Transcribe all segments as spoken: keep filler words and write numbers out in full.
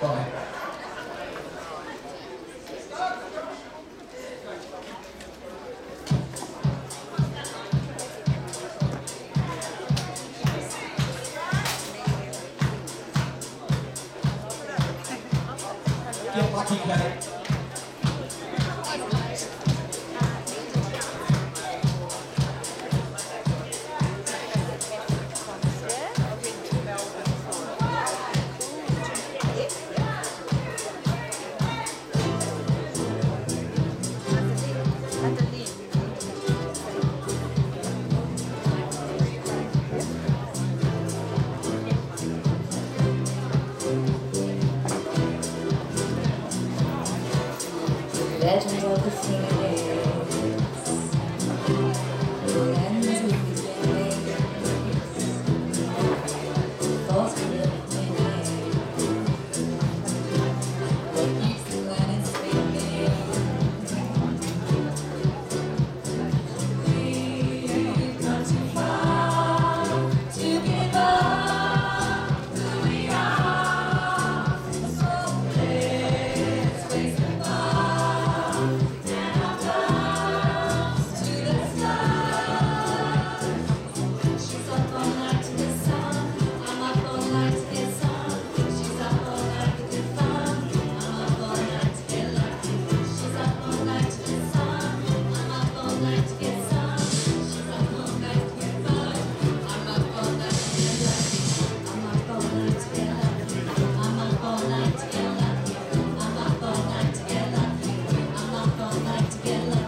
Bye. Get lucky, Kate. Legends of the Phoenix, lands with the beginning, thoughts of the beginning, what keeps the planet spinning. We've gone too far to give up who we are, so let's face the bar. She's up all night to get some. I'm up all night to get some. She's up all night to get fun. I'm up all night to get lucky. She's up all night to get some. I'm up all night to get some. She's up all night to get fun. I'm up all night to get lucky. I'm up all night to get lucky. I'm up all night to get lucky. I'm up all night to get lucky. I'm up all night to get lucky.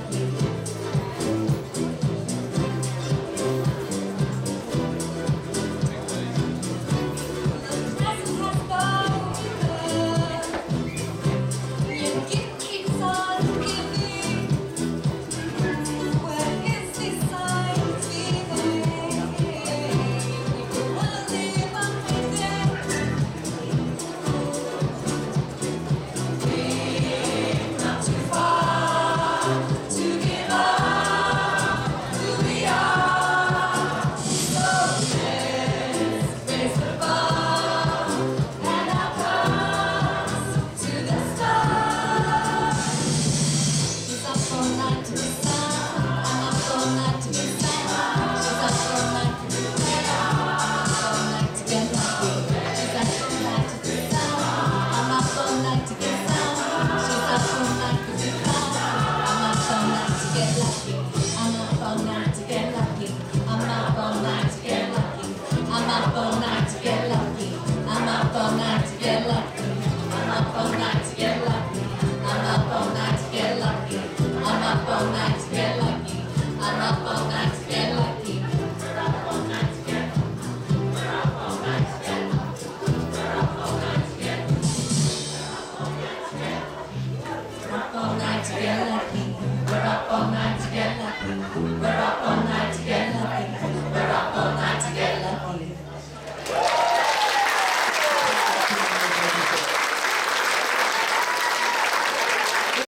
I'm up all night to get lucky. I'm up all night to get lucky.